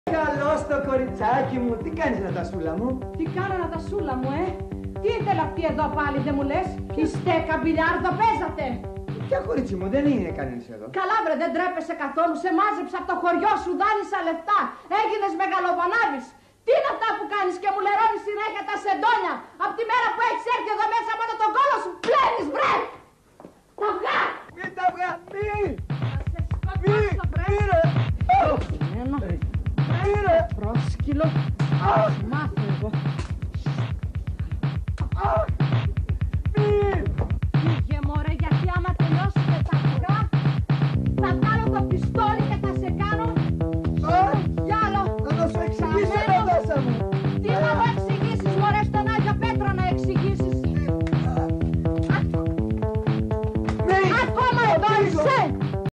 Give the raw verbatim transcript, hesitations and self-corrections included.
Καλώς το κοριτσάκι μου. Τι κάνεις Νατασούλα μου? Τι κάνω Νατασούλα μου, ε? Τι ήθελα αυτή εδώ πάλι, δεν μου λες? Η στέκα μπιλιάρδο παίζατε. Ποια κορίτσι μου, δεν είναι κανείς εδώ. Καλά βρε, δεν τρέπεσαι καθόλου. Σε μάζεψα από το χωριό σου, δάνεισα λεφτά. Έγινες μεγαλοβανάβης. Τι είναι αυτά που κάνεις και μου λερώνεις συνέχεια τα σεντόνια? Απ' τη μέρα που έχεις έρθει εδώ μέσα μόνο τον κόλο σου πλένεις, βρε! Τα αυγά! Μη τα αυγά, μη! Θα σε σκοτώσω, βρε! Μη! Μη ρε! Πρόσκυλο. Μάθω εγώ. Φύγε μωρέ, γιατί άμα τελειώσουμε τα αυγά θα βγάλω το πιστόλι.